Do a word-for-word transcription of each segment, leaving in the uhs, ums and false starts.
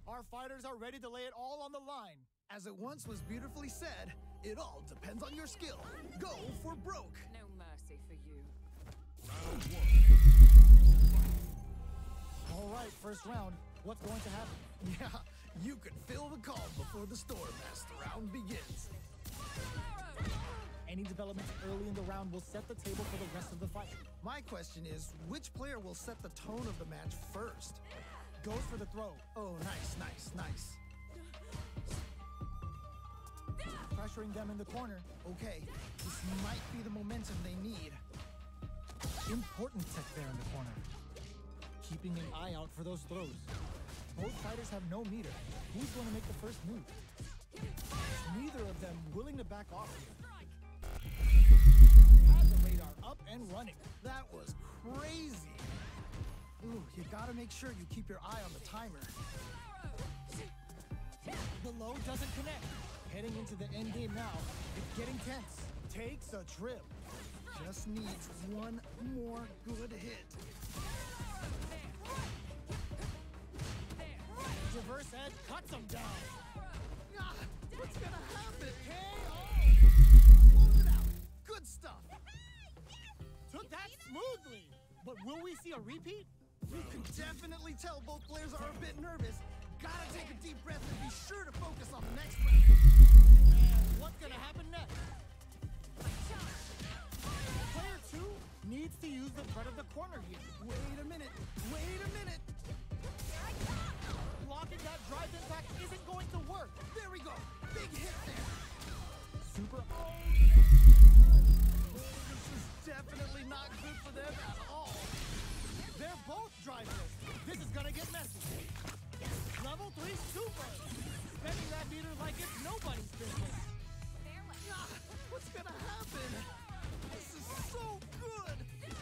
Our fighters are ready to lay it all on the line. As it once was beautifully said, it all depends on your skill. Go for broke. No mercy for you. All right, first round. What's going to happen? Yeah, you can feel the calm before the storm as the round begins. Any developments early in the round will set the table for the rest of the fight. My question is, which player will set the tone of the match first? Goes for the throw. Oh, nice, nice, nice. Pressuring them in the corner. Okay, this might be the momentum they need. Important tech there in the corner. Keeping an eye out for those throws. Both fighters have no meter. Who's going to make the first move? Neither of them willing to back off here. Have the radar up and running. That was crazy. Ooh, you gotta make sure you keep your eye on the timer. The low doesn't connect. Heading into the end game now. It's getting tense. Takes a trip. Just needs one more good hit. Reverse edge cuts him down. Ah, what's gonna happen? K O! Close it out. Good stuff. Took that smoothly. But will we see a repeat? You can definitely tell both players are a bit nervous. Gotta take a deep breath and be sure to focus on the next round. And what's gonna happen next? Player two needs to use the front of the corner here. Wait a minute. Wait a minute. Blocking that drive impact isn't going to work. There we go. Big hit there. Super. Oh, this is definitely not good for them at all. They're both driveless. This is gonna get messy. Level three super. Spending that meter like it's nobody's business. Ah, what's gonna happen? This is so good.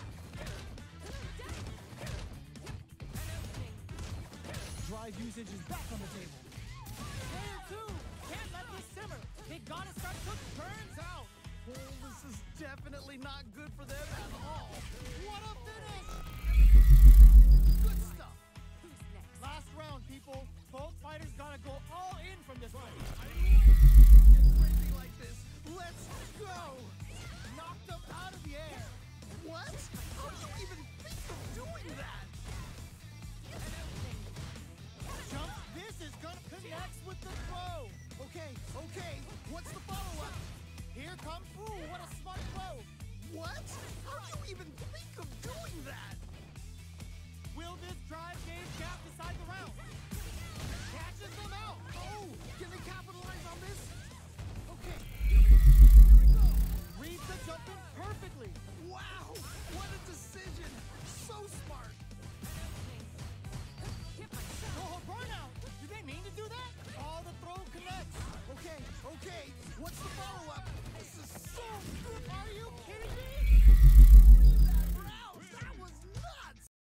Drive usage is back on the table. Player two can't let this simmer. They gotta start putting turns out. Well, this is definitely not good for them at all. What a finish! Good stuff. Who's next? Last round, people. Both fighters gotta go all in from this fight. It's crazy like this. Let's go. Knocked them out of the air. What? How do you even think of doing that? Jump. This is gonna connect with the throw. Okay, okay. What's the follow-up? Here comes. Ooh, what a smart throw. What? How do you even think of doing that? Will this drive game gap decide the round?